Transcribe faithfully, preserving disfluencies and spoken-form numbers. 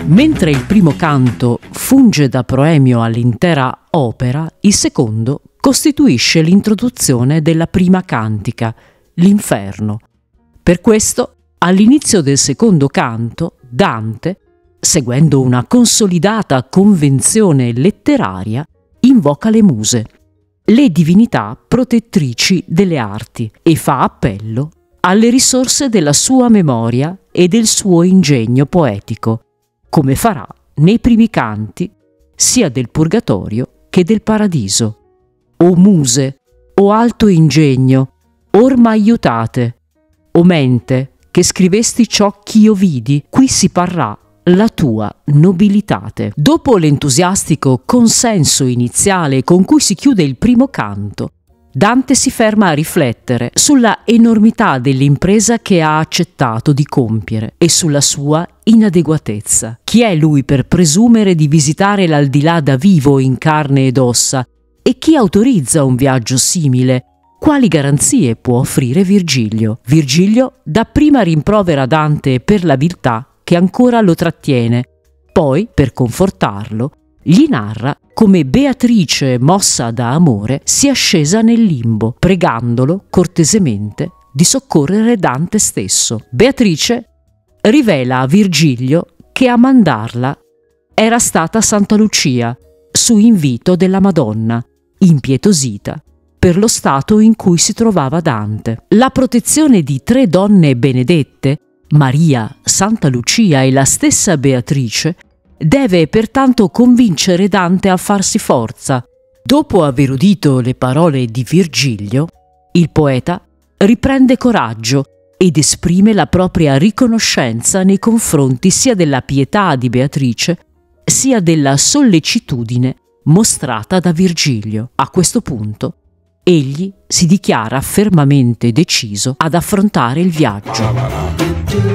Mentre il primo canto funge da proemio all'intera opera, il secondo costituisce l'introduzione della prima cantica, l'Inferno. Per questo, all'inizio del secondo canto, Dante, seguendo una consolidata convenzione letteraria, invoca le muse, le divinità protettrici delle arti, e fa appello alle risorse della sua memoria e del suo ingegno poetico, come farà nei primi canti sia del Purgatorio che del Paradiso. O muse, o alto ingegno, or m'aiutate, o mente, che scrivesti ciò ch'io vidi, qui si parrà la tua nobilitate. Dopo l'entusiastico consenso iniziale con cui si chiude il primo canto, Dante si ferma a riflettere sulla enormità dell'impresa che ha accettato di compiere e sulla sua inadeguatezza. Chi è lui per presumere di visitare l'aldilà da vivo in carne ed ossa? E chi autorizza un viaggio simile? Quali garanzie può offrire Virgilio? Virgilio dapprima rimprovera Dante per la viltà che ancora lo trattiene, poi, per confortarlo, gli narra come Beatrice, mossa da amore, sia scesa nel limbo, pregandolo cortesemente di soccorrere Dante stesso. Beatrice rivela a Virgilio che a mandarla era stata Santa Lucia, su invito della Madonna, impietosita per lo stato in cui si trovava Dante. La protezione di tre donne benedette, Maria, Santa Lucia e la stessa Beatrice, deve pertanto convincere Dante a farsi forza. Dopo aver udito le parole di Virgilio, il poeta riprende coraggio ed esprime la propria riconoscenza nei confronti sia della pietà di Beatrice, sia della sollecitudine mostrata da Virgilio. A questo punto, egli si dichiara fermamente deciso ad affrontare il viaggio.